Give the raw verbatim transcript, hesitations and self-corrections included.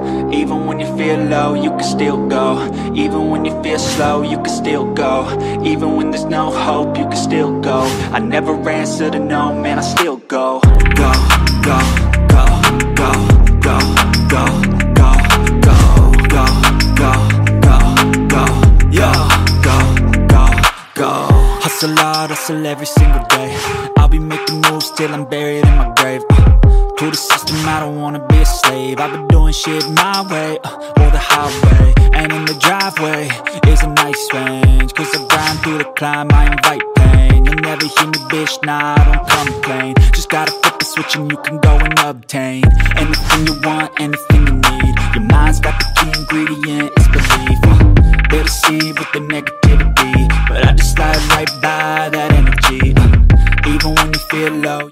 Even when you feel low, you can still go. Even when you feel slow, you can still go. Even when there's no hope, you can still go. I never answer to no, man, I still go. Go, go, go, go, go, go, go, go, go, go, go, go, yo, go, go, go. Hustle hard, hustle every single day. I'll be making moves till I'm buried in my grave. To the system, I don't wanna be a slave. I've been doing shit my way, uh, or the highway. And in the driveway is a nice range, cause I grind through the climb, I invite pain. You'll never hear me, bitch, nah, I don't complain. Just gotta flip the switch and you can go and obtain anything you want, anything you need. Your mind's got the key ingredient, it's belief. uh, They'll deceive with the negativity, but I just slide right by that energy. uh, Even when you feel low.